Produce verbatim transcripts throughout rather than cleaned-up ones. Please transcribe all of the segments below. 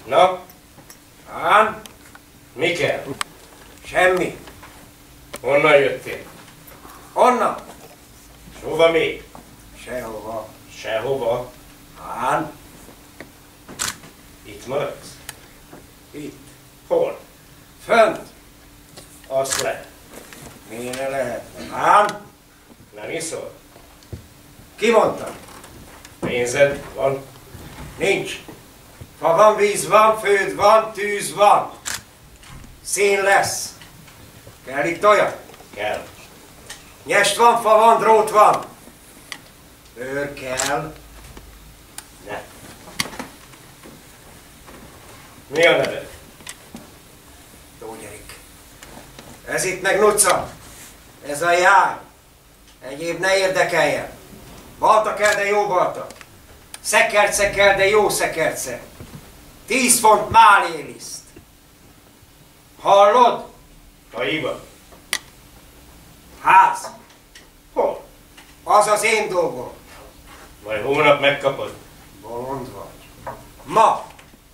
Na? Hán? Mi kell? Semmi. Honnan jöttél? Honnan? S hova még? Sehova. Sehova. Hán? Itt maradsz? Itt. Hol? Fönt. Azt lehet. Miért ne lehetne? Hán? Nem iszol? Ki mondta? Pénzed van? Nincs. Fa van, víz van, föld van, tűz van. Szín lesz. Kell itt olyan? Kell. Nyest van, fa van, drót van. Őr kell. Ne. Mi a neved? Tógyerik. Ez itt meg Nuca. Ez a jár. Egyéb ne érdekeljen. Balta kell, de jó balta. Szekerce kell, de jó szekerce. Tíz font máléliszt. Hallod? Kaiba. Ház. Hol? Az az én dolgom. Majd hónap megkapod. Bolond vagy. Ma.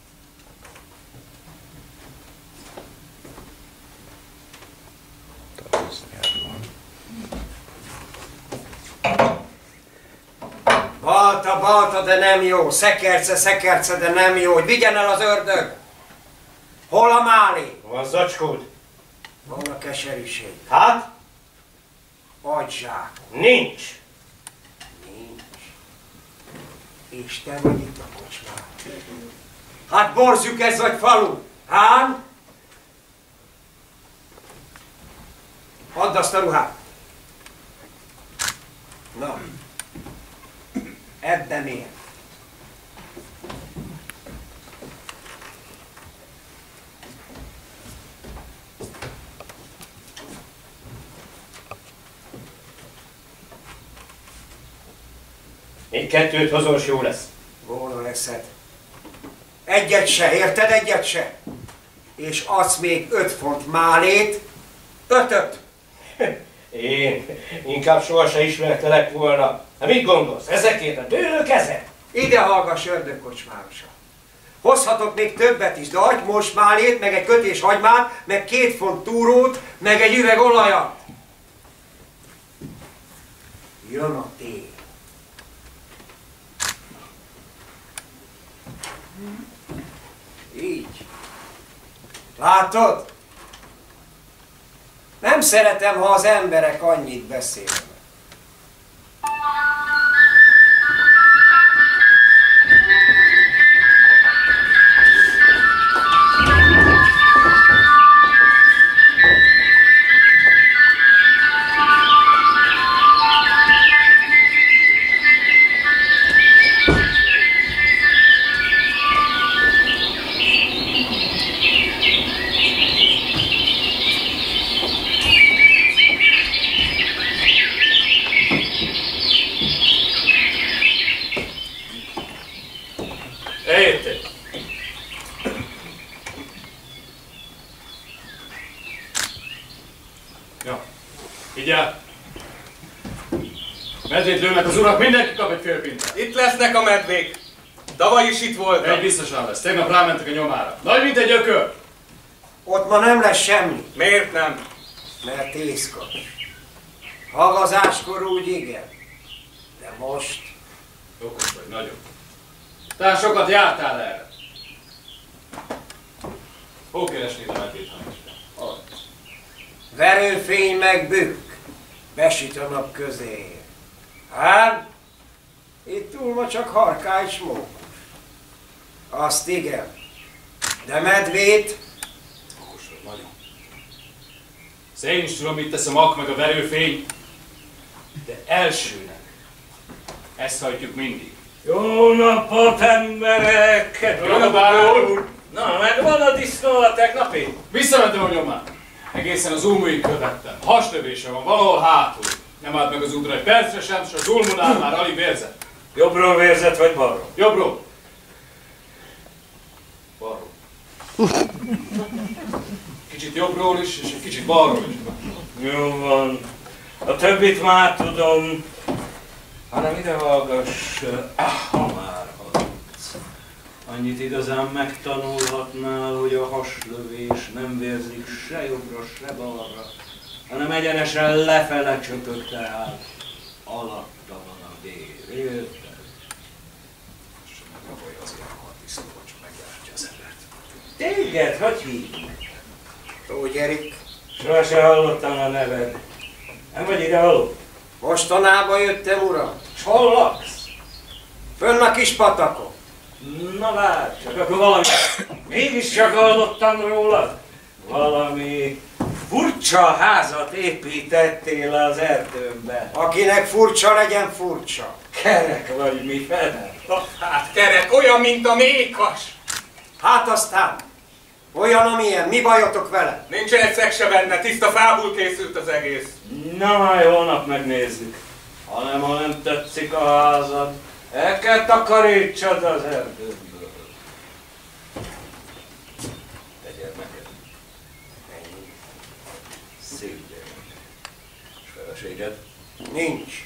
Balta, balta, de nem jó. Szekerce, szekerce, de nem jó. Hogy vigyen el az ördög. Hol a málé? Van zacskód? Van a keserűség. Hát? Aggyzsák. Nincs. Nincs. És te vagy itt a kocsmán. Hát borzjuk ez vagy falu. Hán? Add azt a ruhát. Na. Ebben miért? Még kettőt hozol, s jó lesz. Volna leszed. Egyet se, érted? Egyet se. És adsz még öt font málét. Ötöt. Én inkább soha se ismertelek volna. Hát mit gondolsz? Ezekért a dőlök ezek? Ide hallgass, ördögkocsmárosa. Hozhatok még többet is, de adj most málét, meg egy kötés hagymát, meg két font túrót, meg egy üveg olajat. Jön a tél. Így. Látod? Nem szeretem, ha az emberek annyit beszélnek. Medvét lőnek az urak, mindenki kap egy fél pintát. Itt lesznek a medvék. Tavaly is itt voltak. Egy biztosan lesz. Tegnap rámentek a nyomára. Nagy, mint egy ökör. Ott ma nem lesz semmi. Miért nem? Mert észkas. Havazáskor úgy igen. De most... Okos vagy, nagyon. Talán sokat jártál erre. Hol keresnéd a medvét, ha nincs? Verőfény meg bükk. Besüt a nap közé. Hát, itt túl ma csak harkály s mókus. Azt igen. De medvét... Okos vagy, nagyon. Szóval én is tudom, mit tesz a mak meg a verőfény, de elsőnek ezt hagyjuk mindig. Jó napot, emberek! Jó napot, úr! Na, megvan a disznó a tegnapi? Visszamentem a nyomán. Egészen az ulmuig követtem. Haslövése van valahol hátul. Nem állt meg az útra egy percre sem, s az ulmunál már alig vérzett. Jobbról vérzett vagy balról? Jobbról. Balról. Kicsit jobbról is, és egy kicsit balról is. Jó van. A többit már tudom. Hanem ide hallgass, ah, ha már hallgatsz. Annyit igazán megtanulhatnál, hogy a haslövés nem vérzik se jobbra, se balra, hanem egyenesen lefele csöpög, tehát alatta van a vér, érted? És megrabolja az ilyen hartisztó, hogy megjártja az embert. Téged, hogy hívnak? Tóth Erik, Soha se hallottam a neved. Nem vagy idevaló? mostanába jöttem, uram. S hol laksz? Fönn a kis patakon. Na várj, csak akkor valami... Mégiscsak hallottam rólad. Valami furcsa házat építettél az erdőmbe. Akinek furcsa, legyen furcsa. Kerek vagy mi fene? Hát kerek, olyan, mint a mékas. Hát aztán, olyan, amilyen, mi bajotok vele? Nincsen egy szeg se benne, tiszta fából készült az egész. Na majd holnap megnézzük. Hanem ha nem tetszik a házad, el kell takarítsad az erdőből. Tegyél neked. Szép gyermek. És feleséged? Nincs.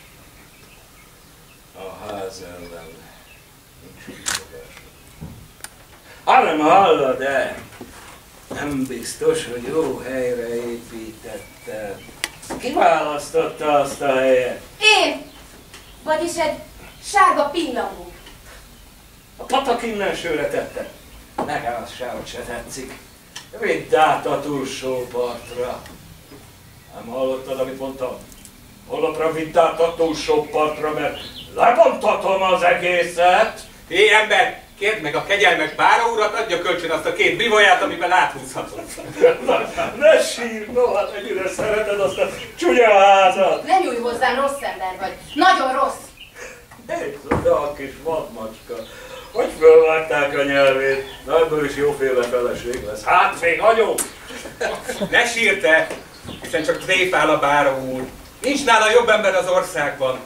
A ház ellen nincs kifogás. Hanem hallod el, nem biztos, hogy jó helyre építette. Ki választotta azt a helyet? Én! Vagyis egy sárga pillamó. A patak innen sőre tette. Nekem az sehogy se tetszik. Vidd át a túlsó partra. Nem hallottad, amit mondtam? Holnapra vidd át a túlsó partra, mert lebontatom az egészet. Hé, ember, kérd meg a kegyelmes báró urat, adja kölcsön azt a két bivaját, amiben áthúzhatod. Na, ne sírj, no, hát ennyire szereted azt a csúnya házat. Ne nyújj hozzám, rossz ember vagy. Nagyon rossz. Nézd, a kis vadmacska. Hogy fölvágták a nyelvét? Na, ebből is jóféle feleség lesz. Hát még hagyom! Ne sírj te, hiszen csak tréfál a báró úr. Nincs nála jobb ember az országban.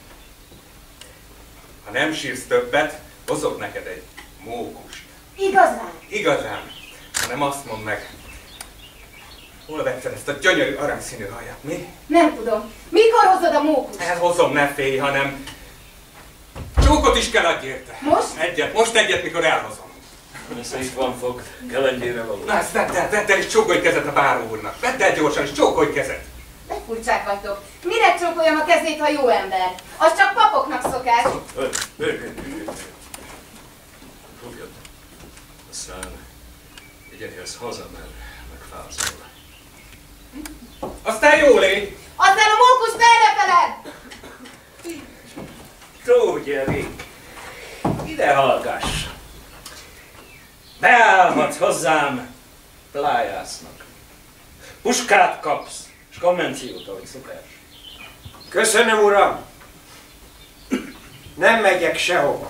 Ha nem sírsz többet, hozok neked egy mókust. Igazán? Igazán, hanem azt mondd meg. Hol vetted ezt a gyönyörű aranyszínű hajat, mi? Nem tudom. Mikor hozod a mókust? Elhozom, ne félj, hanem csókot is kell adj érte. Most? Egyet, most egyet, mikor elhozom. Persze itt van fog, kelengyére való. Na ezt vedd el, vedd el és csókolj kezet a báró úrnak. Vedd el gyorsan és csókolj kezet. De furcsák vagytok. Mire csókoljam a kezét, ha jó ember? Az csak papoknak szokás. Fogjad. Aztán igyekezz haza, mert megfázol. Aztán jó légy. Aztán a mókust ne feled! Tóth Erik, ide hallgass! Beállhatsz hozzám plájásznak. Puskát kapsz, és konvenciót, ahogy szokás. Köszönöm, uram. Nem megyek sehova.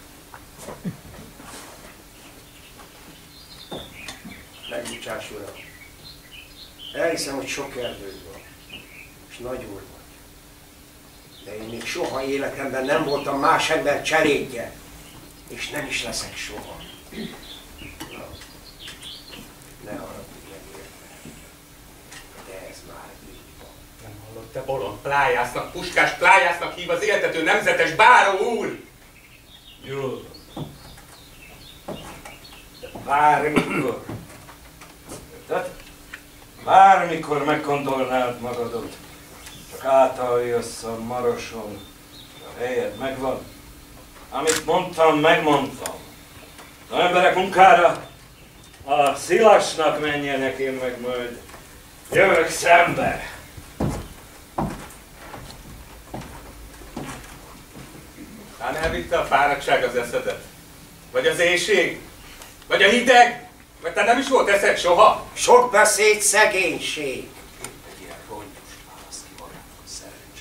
Megbocsáss, uram. Elhiszem, hogy sok erdőd van, és nagy úr vagy. De én még soha életemben nem voltam más ember cselédje, és nem is leszek soha. Na, ne haragudj meg érte, de ez már így van. Nem hallott, te bolond plájásznak, puskás plájásznak hív az éltető nemzetes báró úr. Jól van. De bármikor, érted? Bármikor meggondolnád magadot, csak átaljössz a Maroson, a helyed megvan. Amit mondtam, megmondtam. Az emberek munkára a Szilasnak menjenek, én meg majd jövök szembe. Hát elvitte a fáradtság az eszedet? Vagy az éjség? Vagy a hideg? Vagy te nem is volt eszed soha? Sok beszéd, szegénység. Egy ilyen rongyos választ ki magának a szerencsé.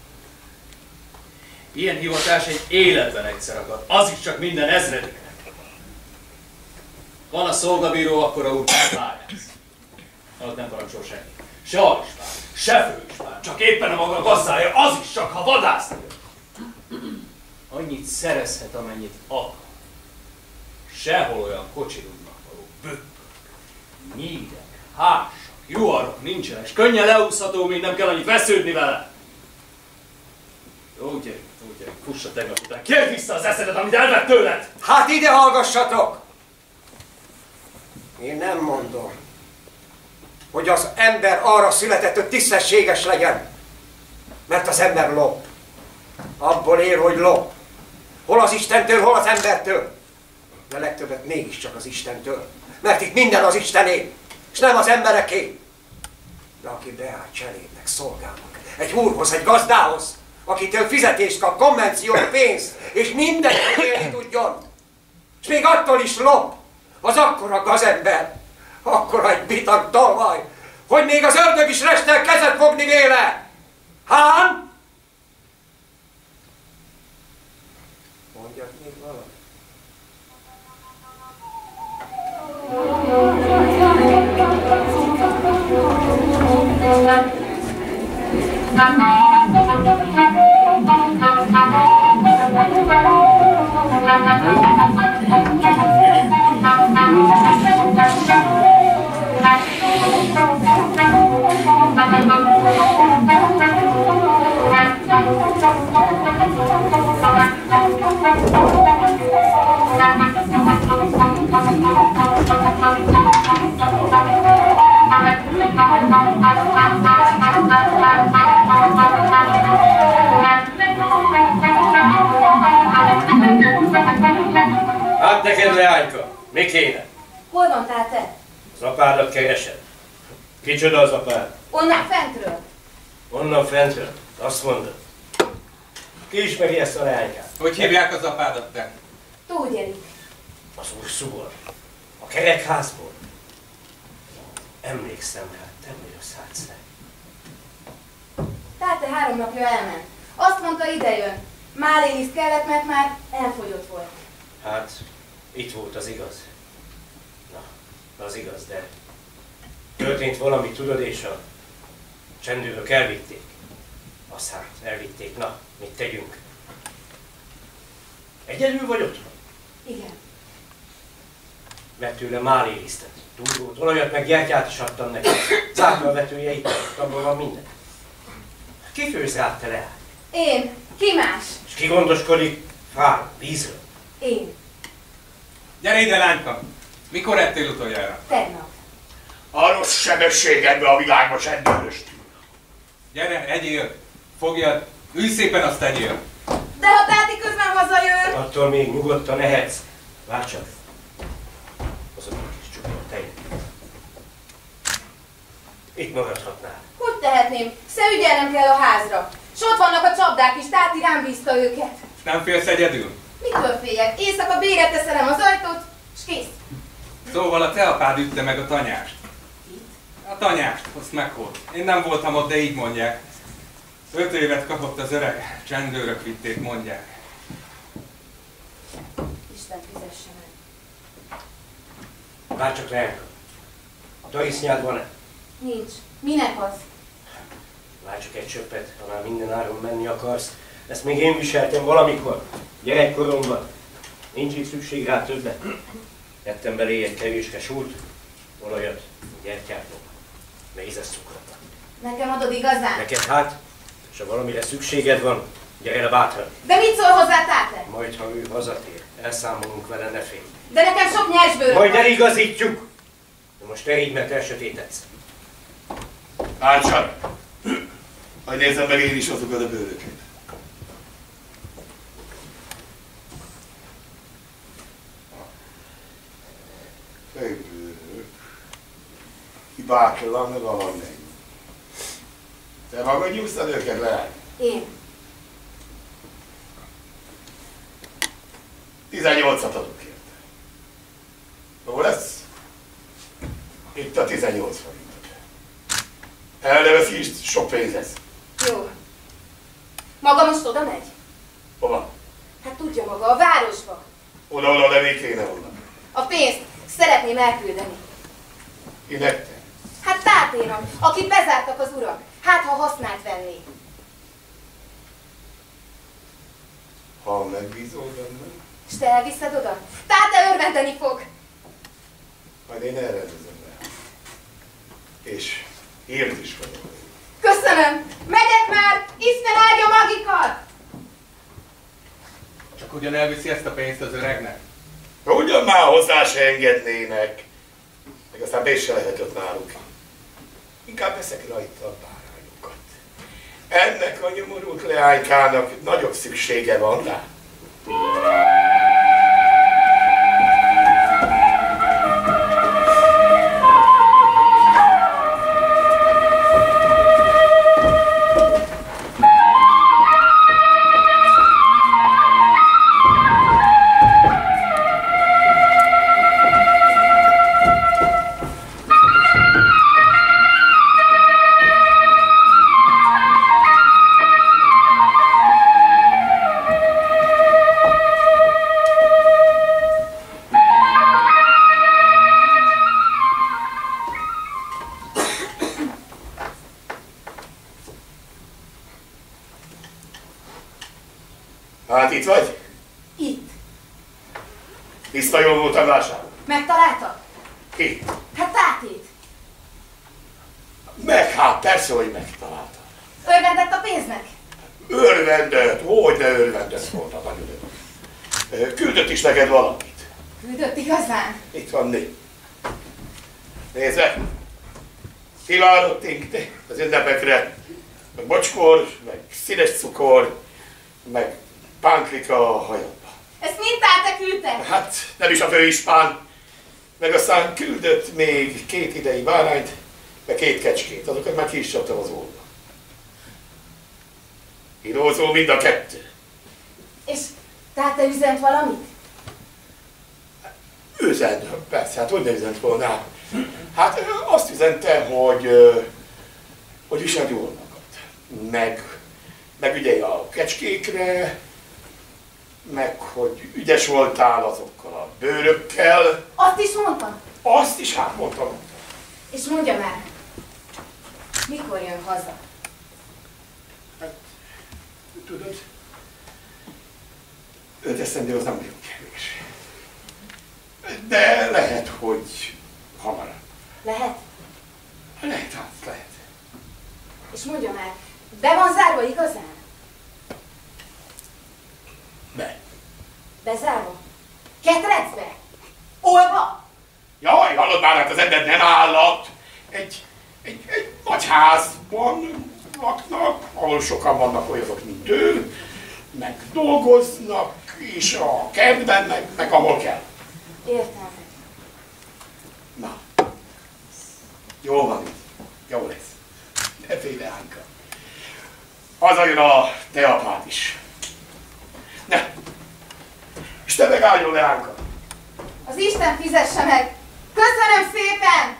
Ilyen hivatás egy életben egyszer akad. Az is csak minden ezrediknek. Van a szolgabíró, akkor a úr pályáz. Alatt nem parancsol senki. Se alispán, se főispán, csak éppen a maga gazdája, az is csak, ha vadászni. Annyit szerezhet, amennyit akar. Sehol olyan kocsirudnak való bökkök, nyídek, hásak, juharok nincsenek, és könnyen leúszható, mint nem kell annyit vesződni vele. Jó gyerek, jó gyerek, fussa tegnap után. Kérd vissza az eszedet, amit elvett tőled! Hát ide hallgassatok! Én nem mondom, hogy az ember arra született, hogy tisztességes legyen. Mert az ember lop. Abból él, hogy lop. Hol az Istentől, hol az embertől. De legtöbbet mégiscsak az Istentől. Mert itt minden az Istené, és nem az embereké. De aki beáll cselédnek, szolgálnak, egy úrhoz, egy gazdához, akitől fizetést kap, konvenciót, pénzt, és mindent élni tudjon. És még attól is lop, az akkora gazember, akkora egy bitag tolvaj, hogy még az ördög is restel kezet fogni véle. Hán? Mondjak még valamit. Hát neked, leányka, mi kéne? Hol van táte? Az apádat keresed. Kicsoda az apád? Onnan fentről. Onnan fentről? Azt mondod. Ki ismeri ezt a leánykát? Hogy hívják az apádat te? Tóth. Az Urszúból. A kerekházból. Emlékszem rá, te vagy a szátszeg. Táte három napja elment. Azt mondta, ide jön. Máléniszt kellett, mert már elfogyott volt. Hát, itt volt az igaz. Na, az igaz, de történt valami, tudod, és a csendőrök elvitték. Azt hát, elvitték. Na, mit tegyünk? Egyedül vagy otthon? Igen. Vett tőle málélisztet, túlgót, olajat, meg gyertyát is adtam neki. Cápolvetője itt, abban van minden. Ki főz rá, te leány? Én. Ki más? És ki gondoskodik fáról, vízről? Én. Gyere ide, lányka! Mikor ettél utoljára? Tegnap. A rossz sebességedbe a világba csendőröst. Gyere, egyél! Fogjad! Ülj szépen, azt tegyél! De ha táti közben hazajön... Attól még nyugodtan ehetsz. Várj csak. Az a kis csukor tejt. Itt maradhatnál. Hogy tehetném? Se ügyelnem kell a házra. S ott vannak a csapdák is, táti rám bízta őket. Nem félsz egyedül? Mitől féljek? Éjszaka bére teszem az ajtót, s kész. Szóval a te apád ütte meg a tanyást. A tanyást, azt megholt. Én nem voltam ott, de így mondják. Öt évet kapott az öreg, csendőrök vitték, mondják. Isten fizesse meg. Várj csak, leányka. Tarisznyád van-e? Nincs. Minek az? Várj csak egy csöppet, ha már minden áron menni akarsz. Ezt még én viseltem valamikor, gyerekkoromban. Nincs itt szükség rá többet. Tettem belé egy kevéske súrt, olajat, gyertyát, mézes cukrot. Nekem adod igazán? Neked hát, és ha valamire szükséged van, gyere le bátran. De mit szól hozzá, táte? Majd, ha ő hazatér, elszámolunk vele, ne félj. De nekem sok nyersbőröm Majd van. eligazítjuk! De most te így, mert elsötétedsz. Árcsak! Hogy nézzem meg én is azokat a bőröket. Egy bőrök. Hibátlan, meg valamennyi. Te magad nyújtad őket, leány? Én. tizennyolcat adok érte. Jó lesz? Itt a tizennyolc forintot. Elneveszi is, sok pénz ez. Jó. Maga most oda megy? Hova? Hát tudja maga, a városba. Oda-oda, de még kéne volna. A pénzt szeretném elküldeni. Kinek te? Hát tátéram, akit bezártak az urak. Hát, ha hasznát venné. Ha megbízol bennem, És te elviszed oda? Táte örvendeni fog. majd én elrendezem le. És ért is vagyok. Köszönöm. Megyek már. Isten áldja magikat. Ugyan elviszi ezt a pénzt az öregnek? Ugyan már hozzá se engednének. Meg aztán bér se lehet ott náluk. Inkább veszek rajta a bárányokat. Ennek a nyomorult leánykának nagyobb szüksége van rá. Hát itt vagy? Itt. Tiszta jól voltam vásárolni. Megtaláltad? Ki? Hát tátét. Meg hát persze, hogy megtaláltam. Örvendett a pénznek? Örvendett, hogy ne örvendett volna nagyon örvendett. Küldött is neked valamit. Küldött igazán? Itt van né. Nézd meg! Kiválottunk az ünnepekre. Meg bocskor, meg színes cukor, meg pánklika a hajadba. Ezt mind táte küldte? Hát nem is a főispán. Meg aztán küldött még két idei bárányt, meg két kecskét. Azokat már ki is csaptam az óra. Írózó mind a kettő. És táte üzent valamit? Üzent, persze, hát hogy ne üzent volna? Hát azt üzente, hogy, hogy viselt jól magad. Meg, meg ügyelj a kecskékre, meg hogy ügyes voltál azokkal a bőrökkel. Azt is mondtam? Azt is hát mondtam. És mondja már, mikor jön haza? Hát, tudod, öt esztendő az nem nagyon kevés. De lehet, hogy hamarabb. Lehet? Lehet, hát lehet. És mondja már, be van zárva igazán? Be. Bezárva? Ketrecbe? Olva? Jaj, hallod már, hát az ember nem állat. Egy, egy, egy nagy házban laknak, ahol sokan vannak olyanok, mint ő, meg dolgoznak, és a kertben, meg, meg ahol kell. Értem. Na, jó van, jó lesz. Ne félj, Leánka. Hazajön a te apád is. Ne, és te megálljon, Leánka. Az Isten fizesse meg! Köszönöm szépen!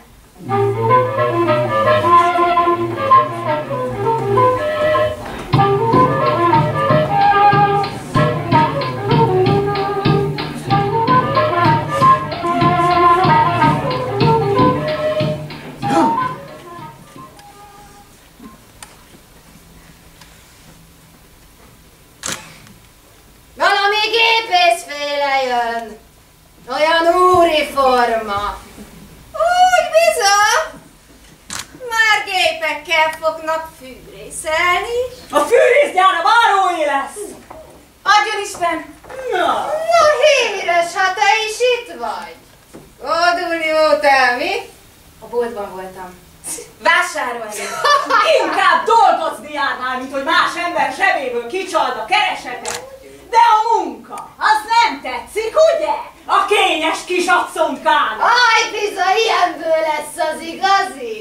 Valami gépészféle jön. Olyan úri forma. Úgy bizony. Már gépekkel fognak fűrészelni. A fűrészgyára váróé lesz! Adjon Isten! Na! Na híres, ha te is itt vagy. Odulni voltál, mi? A boltban voltam. Vásárolni. Inkább dolgozni járnál, mint hogy más ember zsebéből kicsald a keresetet. De a munka, az nem tetszik, ugye? A kényes kis asszonkának. Aj, bizony, ilyenből lesz az igazi.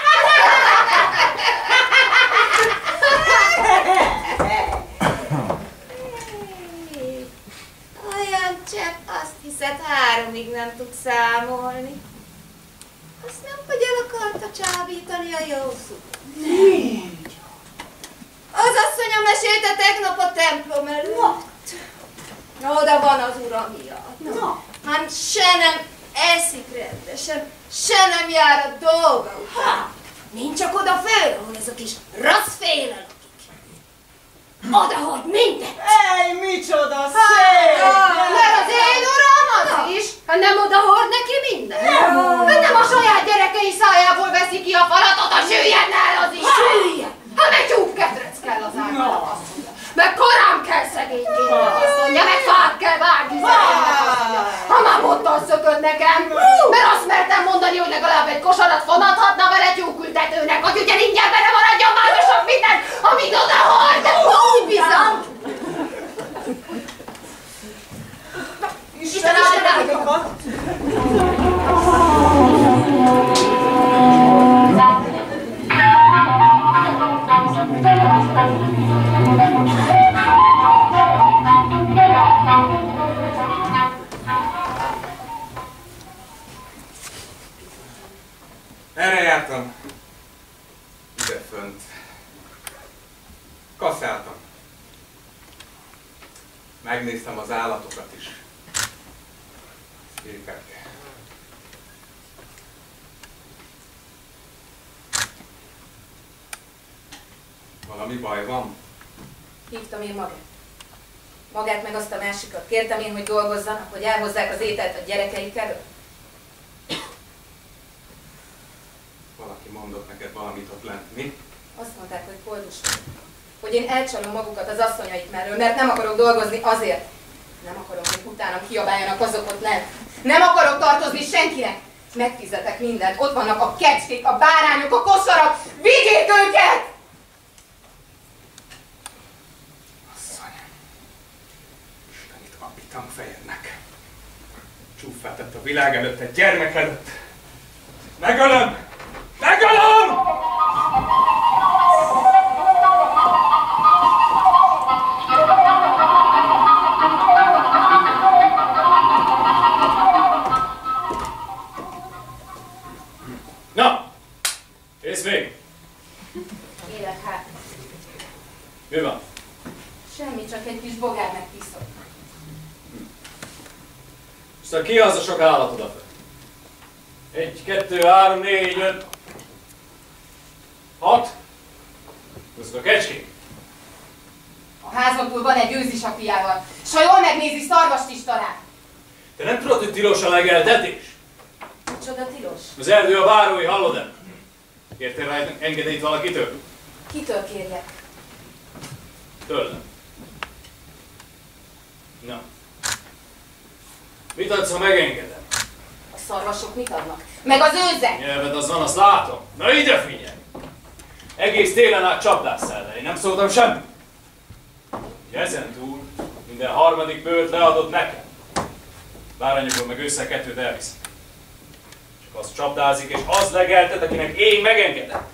Olyan csepp, azt hiszed, háromig nem tud számolni. Azt nem, hogy el akarta csábítani a jó szó. Nincs. Az asszonyom mesélte tegnap a templom előtt. Oda van az uram miatt. Na. Hát se nem eszik rendesen, se nem jár a dolga után. Nincs csak oda föl, ahol ez a kis rasszféle lakik. Oda hagy mindent. Ej, micsoda szép! Mert az én uram az is, hát nem oda hord neki mindent. Hát nem a saját gyerekei szájából veszi ki a falatot, a süllyed el az is. Süllyed! Hát meg tyúk ketrec kell az ágnak, azt mondja. Meg korán kell szegényként, azt mondja, meg fát nekem, mert azt mertem mondani, hogy legalább egy kosarat fonathatna vele tyúkültetőnek, hogy ugye ingyen bele maradjon már a sok minden, amit odahord! Úgy bizony! Isten áldáltokat! Erre jártam. Ide fönt. Kaszáltam. Megnéztem az állatokat is. Szépek. Valami baj van? Hívtam én magát. Magát meg azt a másikat. Kértem én, hogy dolgozzanak, hogy elhozzák az ételt a gyerekeik elől. Valaki mondott neked valamit ott lent, mi? Azt mondták, hogy koldus vagy. Hogy én elcsalom magukat az asszonyaik mellől, mert nem akarok dolgozni azért. Nem akarom, hogy utánam kiabáljanak azok ott lent. Nem akarok tartozni senkinek. Megfizetek mindent. Ott vannak a kecskék, a bárányok, a kosarak. Vigyék őket! Asszony. Isten, itt apítam a fejednek. Csúffát tett a világ előtt, egy gyermek előtt. Megölöm! Megölöm! Na! Kész még! Élek hát. Mi van? Semmi, csak egy kis bogár megpiszok. Aztán ki az a sok állat odafel? Egy, kettő, három, négy, öt, hat. Azok a kecskék. A házon túl van egy őz is a fiával. S ha jól megnézi, szarvast is talál. Te nem tudod, hogy tilos a legeltetés? Micsoda tilos? Az erdő a bárói, hallod-e? Kértél rá engedélyt valakitől? Kitől kérjek? Tőlem. Na. Mit adsz, ha megengedem? A szarvasok mit adnak? Meg az őzek! Nyelved az van, azt látom. Na ide figyelj! Egész télen át csapdásszál, de én nem szóltam semmit. Ugye ezen túl minden harmadik bőrt leadod nekem. Bárányokból meg össze kettőt elvisz. Csak az csapdázik, és az legeltet, akinek én megengedem.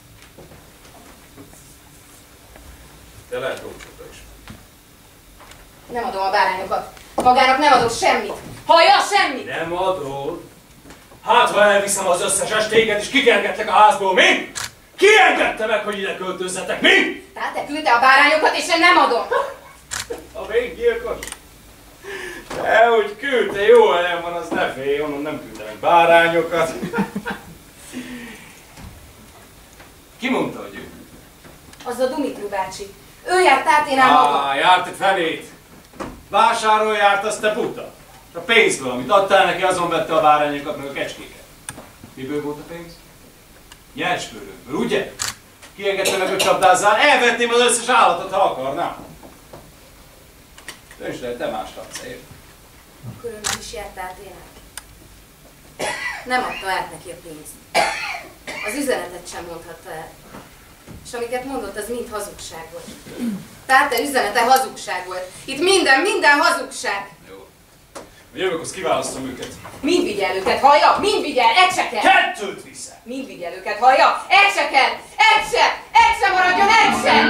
De lehet rócsokra is. Nem adom a bárányokat. Magának nem adok semmit. Hallja, semmit! Nem adod? Hát, ha elviszem az összes estéket, és kikergetlek a házból, mi? Ki engedte meg, hogy ide költözzetek, mi? Tehát te küldte a bárányokat, és én nem adom. A véggyilkos? Dehogy küldte, jó helyen van, az ne félj, onnan nem küldenek bárányokat. Ki mondta, hogy ő? Az a Dumitru bácsi. Ő járt Táténál maga. Á, járt egy felét. Vásárol járt, azt te buta. A pénzből, amit adtál neki, azon vette a bárányokat, meg a kecskéket. Miből volt a pénz? Nyerspőrökből, ugye? Kiengedte meg, hogy csapdázzál, elvetném az összes állatot, ha akarnám. Döntsd el, te más adsz, érted? Különben is járt Táténál. Nem adta át neki a pénzt. Az üzenetet sem mondhatta el. És amiket mondott, az mind hazugság volt. Táté üzenete hazugság volt. Itt minden, minden hazugság. Jó. Jövök, azt kiválasztom őket. Mind vigyel őket, hallja? Mind vigyel, egy se kell. Kettőt viszel! Mind vigyel őket, hallja? Egy se kell, egy se, egy se maradjon, egy se!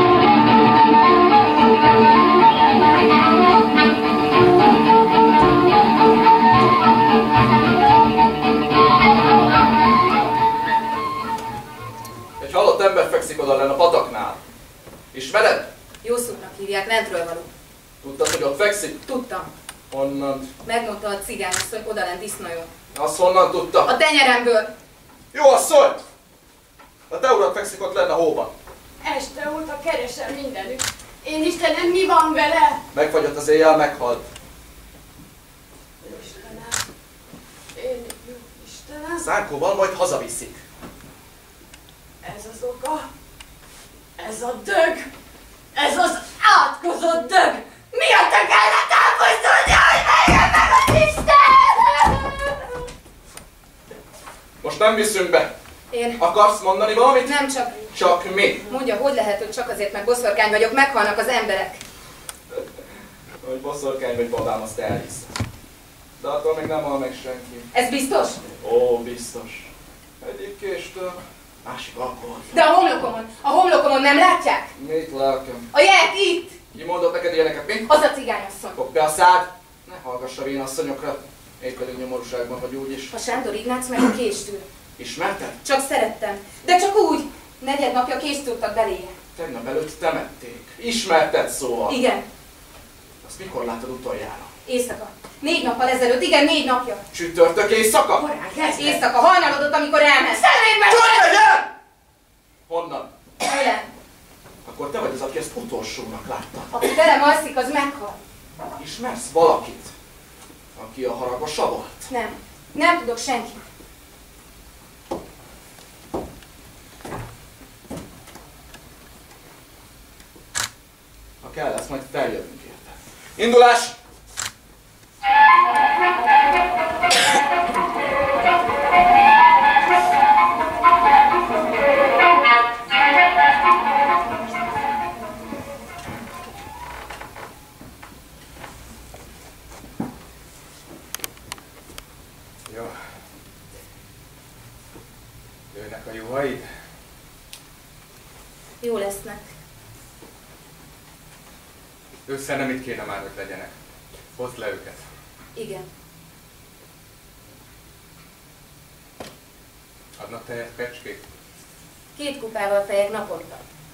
Egy halott ember fekszik oda lenn a pataknál. Ismered? Jószuknak hívják, lentről való. Tudtad, hogy ott fekszik? Tudtam. Honnan? Megmondta a cigányasszony odalent Disznajon. Azt honnan tudta? A tenyeremből. Jó asszony! A te urad fekszik ott lenne a hóban. Este óta keresem mindenütt. Én Istenem, mi van vele? Megfagyott az éjjel, meghalt. Istenem. Én, Istenem. Zánkóban majd hazaviszik. Ez az oka. Ez a dög. Ez az átkozott dög. Miatta kellett elpusztulni, hogy megjön meg az Isten! Most nem viszünk be. Én... Akarsz mondani valamit? Nem csak... Csak mi? Mondja, hogy lehet, hogy csak azért, mert boszorkány vagyok, meghalnak az emberek. Hogy boszorkány vagy babám, azt elhisz. De attól még nem hal meg senki. Ez biztos? Ó, biztos. Egyik késtől, másik alkohol. De a homlokomon, a homlokomon nem látják? Mit lelkem? A jelek itt! Ki mondott neked ilyeneket, mi? Az a cigányasszony. Fogd be a szád! Ne hallgass a vén asszonyokra. Én pedig nyomorúságban vagy úgyis. A Sándor Ignác meg a késtűr. Ismerted? Csak szerettem. De csak úgy. Negyed napja kést tudtak beléje. Tegnap előtt temették. Ismerted szóval? Igen. Azt mikor láttad utoljára? Éjszaka. Négy nappal ezelőtt, igen, négy napja. Csütörtök éjszaka? Korán kezdve. Éjszaka, hajnalodott, amikor elment. Személybe! Hogy legyen! Honnan? Tőlem. Akkor te vagy az, aki ezt utolsónak látta. Aki velem alszik, az meghal. Ismersz valakit, aki a haragosa volt? Nem. Nem tudok senkit. Ha kell lesz, majd feljövünk érte. Indulás! Jó. Jönnek a juhaid? Jó lesznek. Ősszel nem itt kéne már, hogy legyenek. Hozd le őket. Igen. Adnak tejet kecskék? Két kupával fejek naponta.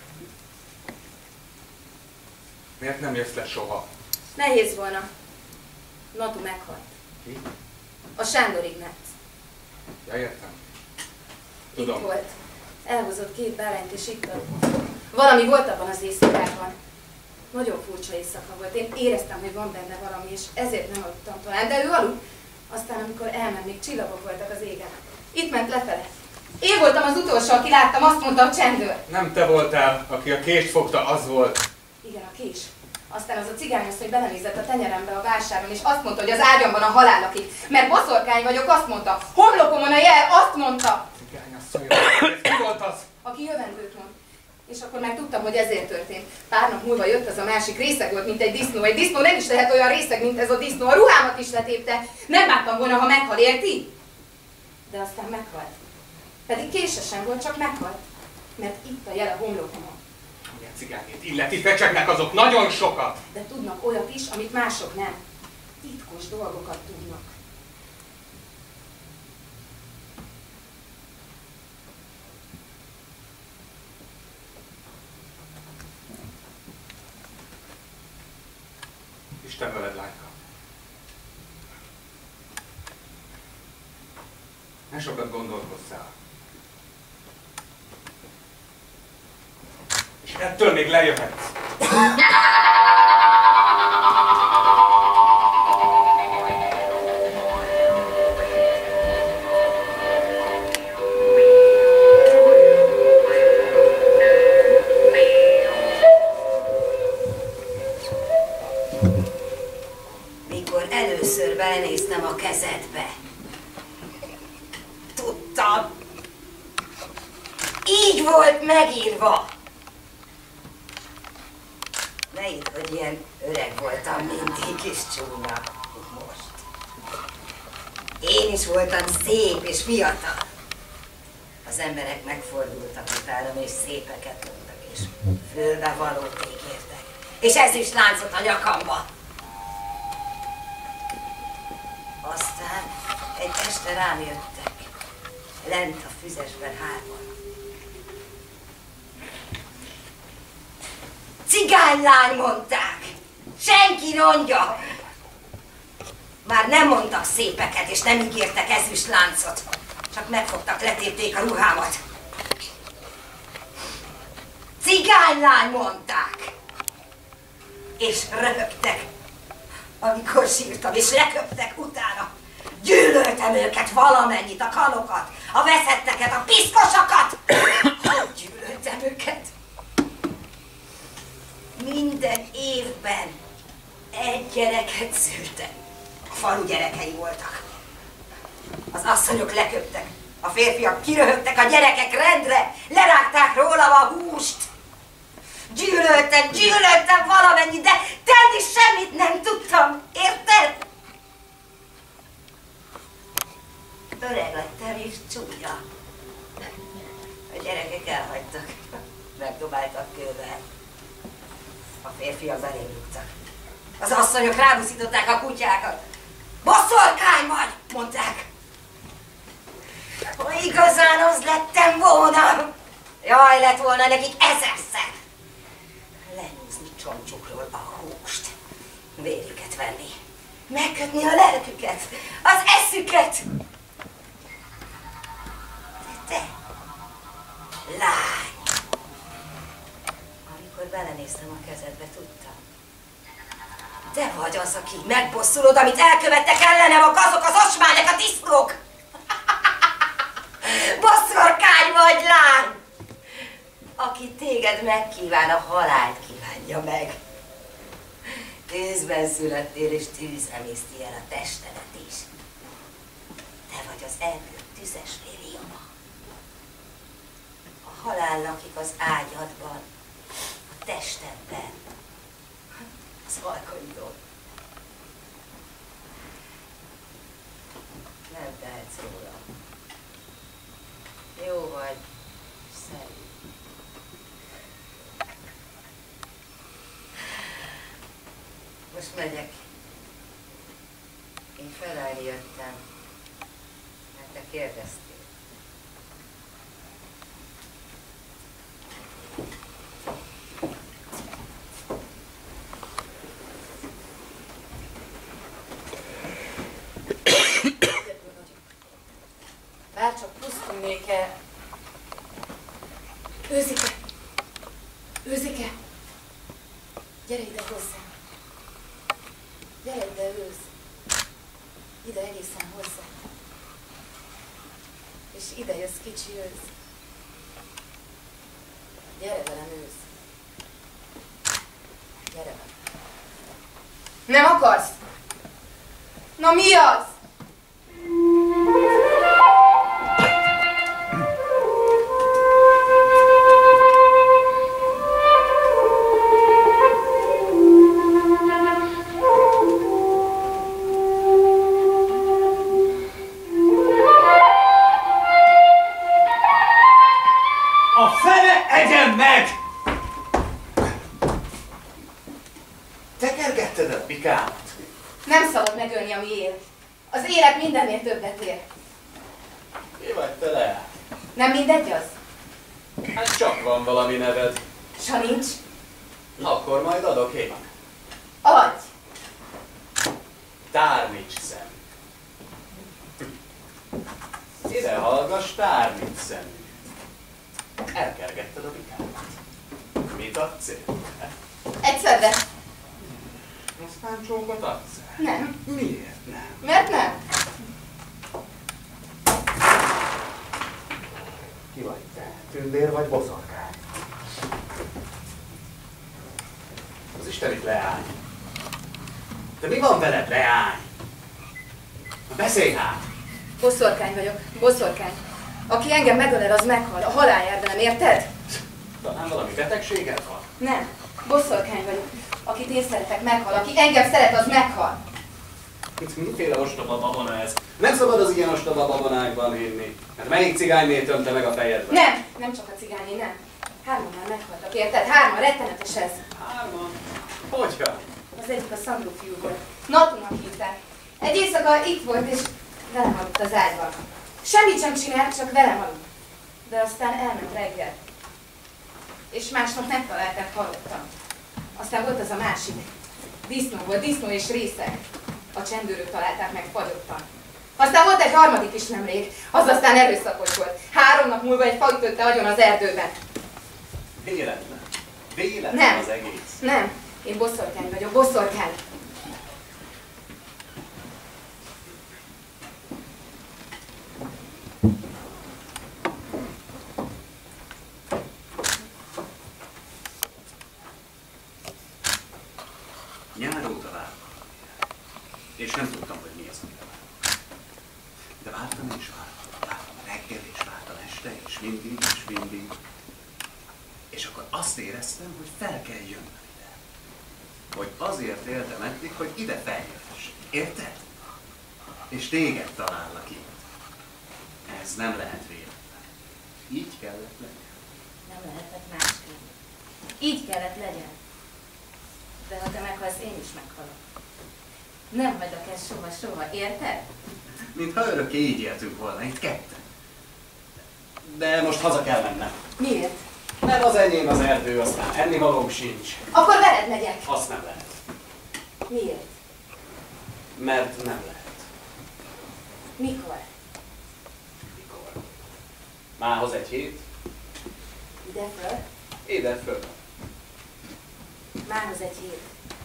Miért nem jössz le soha? Nehéz volna. Natu meghalt. Ki? A Sándor Ignác. Ja, értem. Itt Tudom. volt. Elhozott két bárányt és ittal. Valami volt abban az éjszakában. Nagyon furcsa éjszaka volt. Én éreztem, hogy van benne valami, és ezért nem aludtam talán. De ő aludt. Aztán, amikor elment, még csillagok voltak az égen. Itt ment lefele. Én voltam az utolsó, aki láttam, azt mondta a csendőr. Nem te voltál, aki a kést fogta, az volt. Igen, a kés. Aztán az a cigányasszony belenézett a tenyerembe a vásáron, és azt mondta, hogy az ágyamban a halál lakik. Mert boszorkány vagyok, azt mondta. Homlokomon a jel, azt mondta. Cigányasszony, ez ki volt az? Aki jövendőt mond. És akkor már tudtam, hogy ezért történt. Pár nap múlva jött az a másik, részeg volt, mint egy disznó. Egy disznó nem is lehet olyan részeg, mint ez a disznó. A ruhámat is letépte. Nem bántam volna, ha meghal, érti? De aztán meghalt. Pedig kése sem volt, csak meghalt. Mert itt a jel a homlokomon. Milyen cigányét illeti fecsegnek azok nagyon sokat. De tudnak olyat is, amit mások nem. Titkos dolgokat tudnak. Isten veled, lányka. Ne sokat gondolkozzál. És ettől még lejöhetsz. Mikor először belenéztem a kezedbe, tudtam, így volt megírva. Ne hidd, hogy ilyen öreg voltam mindig is csúnya, mint most. Én is voltam szép és fiatal. Az emberek megfordultak utánam, és szépeket mondtak, és fölbevalót ígértek. És ez is láncot a nyakamba. Aztán egy este rám jöttek, lent a füzesben hárman. Cigánylány mondták, senki rongyja. Már nem mondtak szépeket, és nem ígértek ezüst láncot. Csak megfogtak, letépték a ruhámat. Cigánylány mondták. És röhögtek. Amikor sírtam, és leköptek utána. Gyűlöltem őket valamennyit, a kanokat, a veszetteket, a piszkosokat. Hogy gyűlöltem őket. Minden évben egy gyereket szültem. A falu gyerekei voltak. Az asszonyok leköptek, A férfiak kiröhögtek a gyerekek rendre, lerágták rólam a húst. Gyűlöltem, gyűlöltem valamennyit, de tenni semmit nem tudtam, érted? Öreg lettem és csúnya. A gyerekek elhagytak, megdobáltak kővel. A férfiak belém rúgtak. Az asszonyok rábuszították a kutyákat. Boszorkány vagy, mondták. Ha igazán az lettem volna, jaj, lett volna nekik ezerszer. Lenyúzni csoncsukról a húst, vérjüket venni, megkötni a lelküket, az eszüket. De te, lány, amikor belenéztem a kezedbe, tudtam. Te vagy az, aki megbosszulod, amit elkövettek ellenem a gazok, az osmányok, a disznók. Boszorkány vagy, lány! Aki téged megkíván, a halált kívánja meg. Tűzben születtél, és tűzre mészti el a testedet is. Te vagy az erdő tüzes liliuma. A halál lakik az ágyadban, a testedben, az halkonyban. Nem tehetsz róla. Jó vagy, szerint. Most megyek. Én felállni jöttem, mert te kérdeztél. Bárcsak pusztulnék-e. Őzike! Őzike! Gyere ide hozzám! Gyere ide, őz! Ide egészen hozzá! És ide jössz, kicsi őz! Gyere velem, őz! Gyere velem! Nem akarsz? Na mi az? Nem szabad megölni, ami él. Az élet mindennél többet ér. Mi vagy te, le? Nem mindegy az? Hát csak van valami neved. S ha nincs? Akkor majd adok én. Adj! Tárnics szem. Ide hallgass, tárnics szemű. Elkergetted a bikámat. Mit adsz én? Egyszerre. Aztán csókot adsz? Nem. Miért nem? Mert nem. Ki vagy te? Tündér vagy boszorkány? Az Istenit, leány! De mi van veled, leány? Beszélj hát! Boszorkány vagyok. Boszorkány. Aki engem megölel, az meghal. A halál jár velem, érted? Talán valami betegséget van? Nem. Boszorkány vagyok. Akit én szeretek, meghal. Aki engem szeret, az meghal. Miféle ostoba babona ez? Nem szabad az ilyen ostoba babonákban hinni. Hát melyik cigányné tömte meg a fejedbe? Nem, nem csak a cigányé, nem. Hárman már meghaltak, érted? Hárman, rettenetes ez. Hárman? Hogyan? Az egyik a Szandró fiú volt. Natunak hívták. Egy éjszaka itt volt, és velem aludt az ágyban. Semmit sem csinált, csak velem aludt. De aztán elment reggel. És másnap megtalálták halottan. Aztán volt az a másik. Disznó volt, disznó és részeg. A csendőrök találták meg fagyottan. Aztán volt egy harmadik is nemrég, az aztán erőszakos volt. Három nap múlva egy fa ütötte agyon az erdőben. Véletlen. Véletlen Nem. az egész. Nem. Én boszorkány vagyok, boszorkány. Nyár óta vártam. És nem tudtam, hogy mi az, amire vártam. De vártam és vártam. Vártam reggel mindig és mindig. És akkor azt éreztem, hogy fel kell jönnöm ide. Hogy azért éltem eddig, hogy ide feljöhess. Érted? És téged talállak itt. Ez nem lehet véletlen. Így kellett legyen. Nem lehetett másképp. Így kellett legyen. De ha te meghalsz, én is meghalok. Nem hagyok ezt soha-soha, érted? Mintha örökké így éltünk volna, itt ketten. De most haza kell mennem. Miért? Mert az enyém az erdő, aztán ennivalóm sincs. Akkor veled megyek. Azt nem lehet. Miért? Mert nem lehet. Mikor? Mikor? Mához egy hét. Ide föl? Ide föl. Mához egy hét.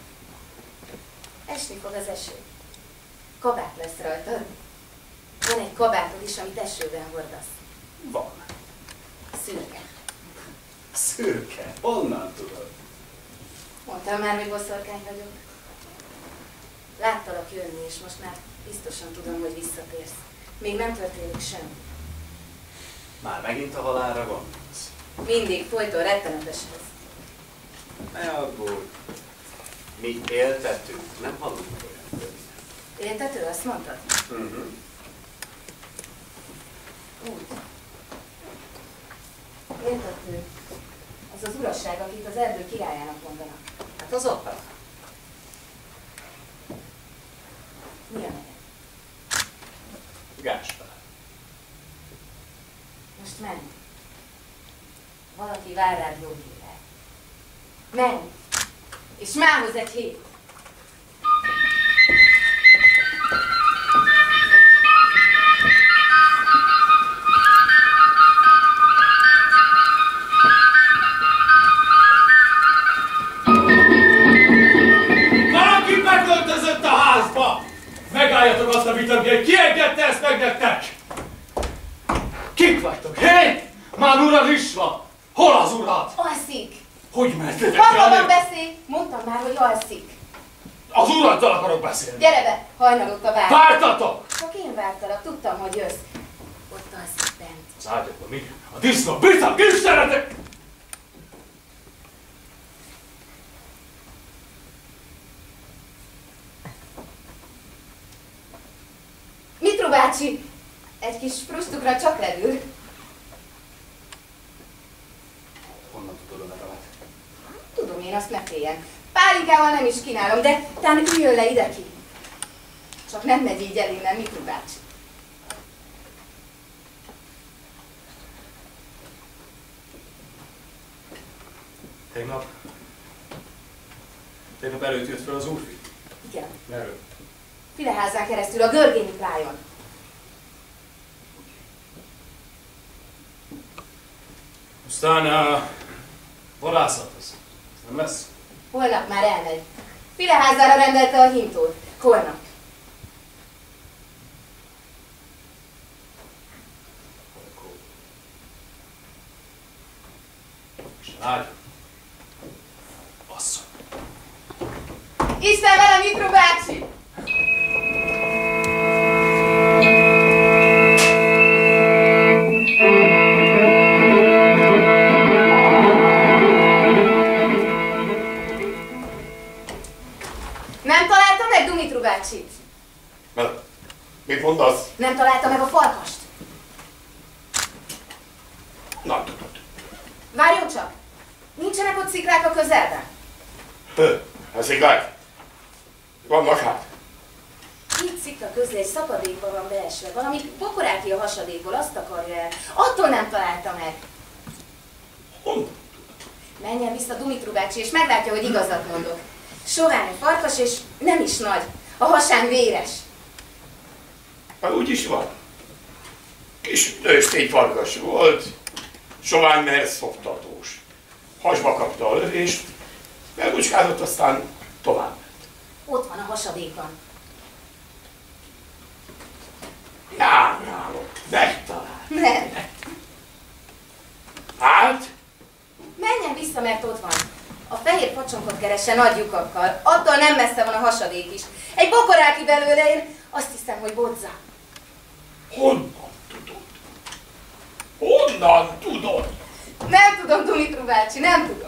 Esni fog az eső. Kabát lesz rajtad. Van egy kabátod is, amit esőben hordasz. Van. Szürke. Szürke? Honnan tudod? Mondtam már, hogy boszorkány vagyok. Láttalak jönni, és most már biztosan tudom, hogy visszatérsz. Még nem történik semmi. Már megint a halálra gondolsz? Mindig, folyton rettenetes ez. Ne aggódj. Mi éltetünk, nem hallunk olyan könyvet. Éltető, azt mondtad? Uh-huh. Úgy. Éltető. Az az urasság, akit az erdő királyának mondanak. Hát az apa. Mi a neve? Gáspár. Most menj. Valaki vár rád jó hírrel. Menj! És mához egy hét! Valaki beköltözött a házba! Megálljatok azt a vitamjét, ki engedte ezt meg nektek? Kik vagytok, hé? Már urad is van! Hol az urad? Alszik! Hogy mertetek Magamban jönni? beszélj! Mondtam már, hogy alszik. Az uraddal akarok beszélni. Gyere be! Hajnalodta vár. Vártatok! Csak én vártalak, tudtam, hogy jössz. Ott alszik bent. Az ágyakban mi? A disznó, biztos, ki is szeretek! Mitru bácsi! Egy kis frustukra csak lerül. Honnan tudod a nevemet? Tudom én, azt ne féljen. Pálinkával nem is kínálom, de tán üljön le ide ki. Csak nem megy így el innen, Mitru bácsi. Tegnap... Tegnap előtt jött fel az úrfi. Igen. Merről? Fileházán keresztül, a Görgényi plájon. Aztán a vadászathoz. Nem lesz? Holnap már elmegy. Fileházára rendelte a hintót. Holnap. És a lágy? Asszony. Isten vele, Mitru bácsi! Nem találta meg Dumitru bácsit? Mert mit mondasz? Nem találta meg a farkast? Na, tudod. Várjon csak! Nincsenek ott sziklák a közelben? Hö, ez igaz. Vannak hát. Két szikla közé egy szakadékba van beesve. Valami pokoráki a hasadékból, azt akarja el. Attól nem találta meg. Honnan? Menjen vissza Dumitru bácsi, és meglátja, hogy igazat mondok. Sovány a farkas, és nem is nagy. A hasán véres. Hát úgy is van. Kis nőstény farkas volt, sovány merszoktatós. Hasba kapta a lövést, felbucskázott, aztán tovább ment. Ott van a hasadékon. Járnálok, megtalál. Nem. Hát? Menjen vissza, mert ott van. A fehér pacsonkot keresse nagy lyukakkal. Attól nem messze van a hasadék is. Egy bokoráki belőle, én azt hiszem, hogy bodza. Honnan tudod? Honnan honnan tudod? Nem tudom, Dumitru bácsi, nem tudom.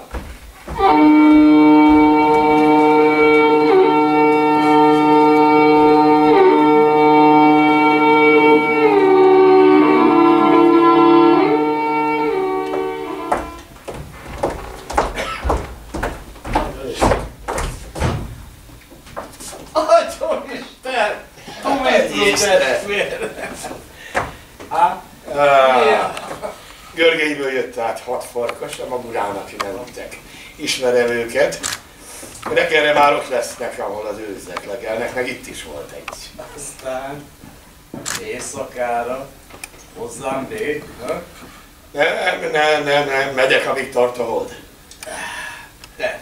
Atya Isten! Dumitru testvér! Hát? Görgeiből jött át hat farkas, a magurának nevettek. Ismerem őket. Önök erre már ott lesznek, ahol az őzek legelnek, meg itt is volt egy. Aztán éjszakára hozzám dé, ha? Nem, nem, nem, nem, megyek, amíg tart a hold. De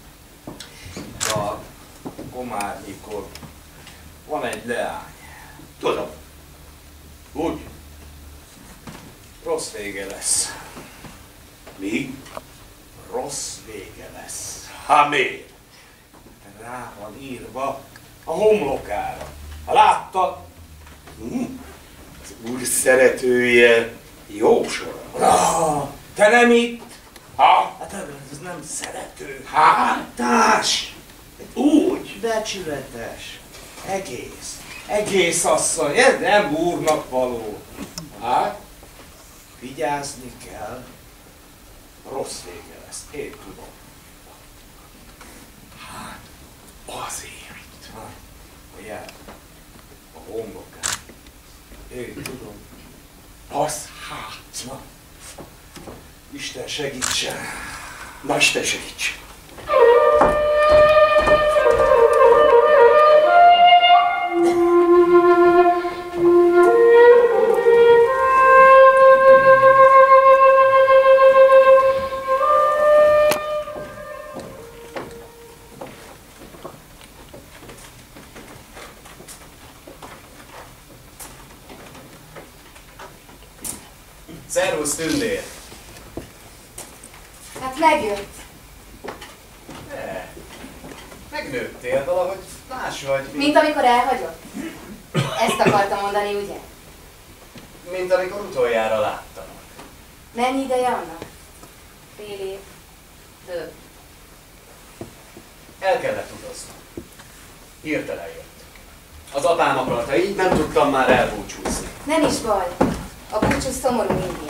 a Komárnyikon van egy leány. Tudom. Úgy. Rossz vége lesz. Mi? Rossz vége lesz. Hát miért? Rá van írva a homlokára. Ha láttad? Hm? Az úr szeretője jósora. Ah, te nem itt? Ha? Hát ez nem szerető. Hát? Társ! Úgy. Becsületes. Egész. Egész asszony. Ez nem úrnak való. Hát? Vigyázni kell. Rossz vége lesz. Én tudom. Hát, azért. Hát, a jel. A homlokán. Én tudom. Az hát. Na. Isten segítsen. Na, Isten segíts. Szervusz, tündér! Hát megjött. Ne. Megnőttél valahogy más vagy. Mint amikor elhagyott. Ezt akartam mondani, ugye? Mint amikor utoljára láttam. Mennyi ideje annak? Fél év. Több. El kellett utaznom. Hirtelen jött. Az apám akarta, így nem tudtam már elbúcsúzni. Nem is baj. A búcsú szomorú mindig.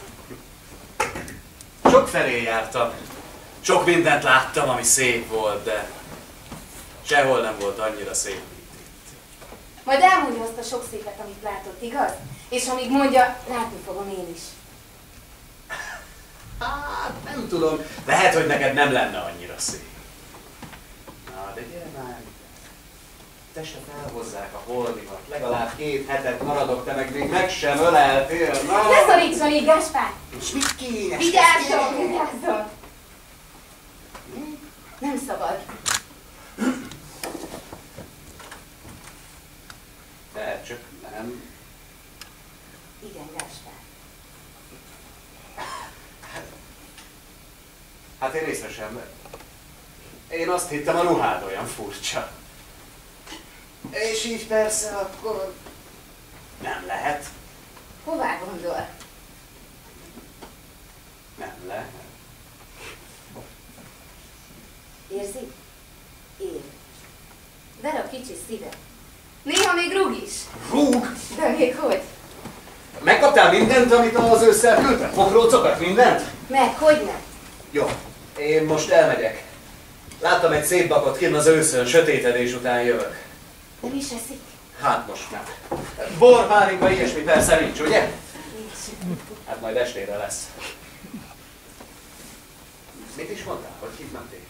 Sok felé jártam. Sok mindent láttam, ami szép volt, de sehol nem volt annyira szép, mint itt. Majd elmondja azt a sok szépet, amit látott, igaz? És amíg mondja, látni fogom én is. Hát, nem tudom. Lehet, hogy neked nem lenne annyira szép. Na, de gyere már ide. Te se felhozzák a holdimat. Legalább két hetet maradok, te meg még meg sem öleltél. Na! Ne szorítson így, Gáspár! És mit kéne? Vigyázzon, vigyázzon! Nem szabad. De csak nem. Igen, Gáspár. Hát én észre sem. Én azt hittem, a ruhád olyan furcsa. És így persze akkor nem lehet. Hová gondol? Nem lehet. Érzi? Ér. Ver a kicsi szíve. Néha még rúg is. Rúg? De még hogy? Megkaptál mindent, amit az ősszel küldtem? Pokrócokat, mindent? Meg, hogy nem? Jó, én most elmegyek. Láttam egy szép bakot kinn az őszön, sötétedés után jövök. Nem is eszik? Hát most nem. Bor, pálinka, ilyesmi persze nincs, ugye? Nincs. Hát majd estére lesz. Mit is mondtál, hogy hívnak téged?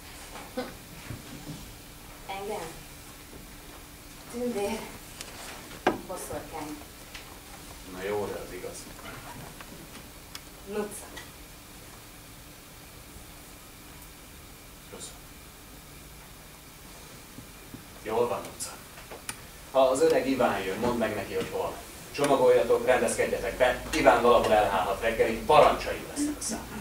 Engem? Tündér. Boszorkány. Na jó, de az igaz. Nuca. Köszönöm. Jól van, Nuca. Ha az öreg Iván jön, mondd meg neki, hogy hol. Csomagoljatok, rendezkedjetek be, Iván valahol elhálhat reggelig, parancsaim lesznek a számára.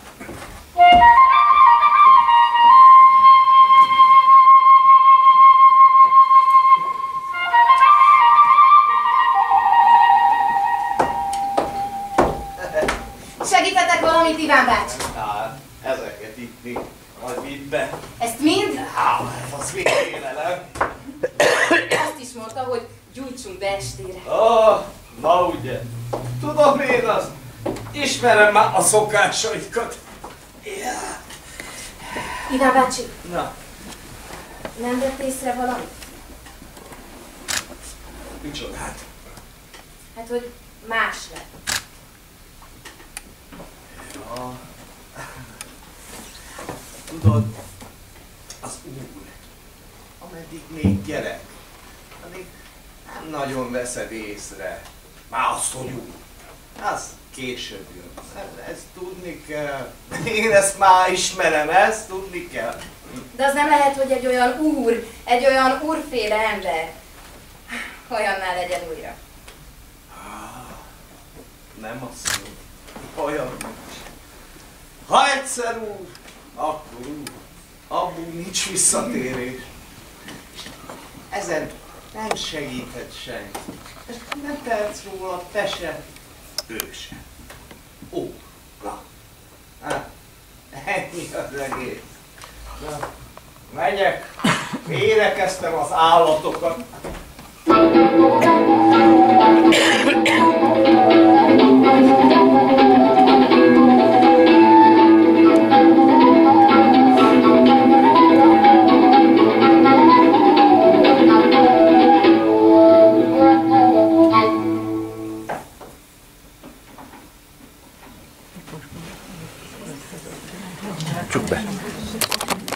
Segíthetek valamit, Iván bácsi? Hát, ezeket itt még majd vidd be. Ezt mind? Hát, az még félelem. Azt is mondta, hogy gyújtsunk be estére. Ah, na ugye. Tudom én azt. Ismerem már a szokásaikat. Ja. Iván bácsi, Na, nem vett észre valamit? micsodát? Hát, hogy más lett. Ja. Tudod, az úr, ameddig még gyerek, addig nem nagyon veszed észre. Már azt, hogy úr, az később jön. Ezt tudni kell. Én ezt már ismerem, ezt tudni kell. De az nem lehet, hogy egy olyan úr, egy olyan úrféle ember olyannál legyen újra. Nem azt mondom, olyan nincs. Ha egyszer úr, akkor úr. Abból nincs visszatérés. Ezen nem segíthet senki. És nem tehetsz róla, te se, ő se. Ó, na. Hát, ennyi az egész. Na, menjek, érekeztem az állatokat. Csukd be.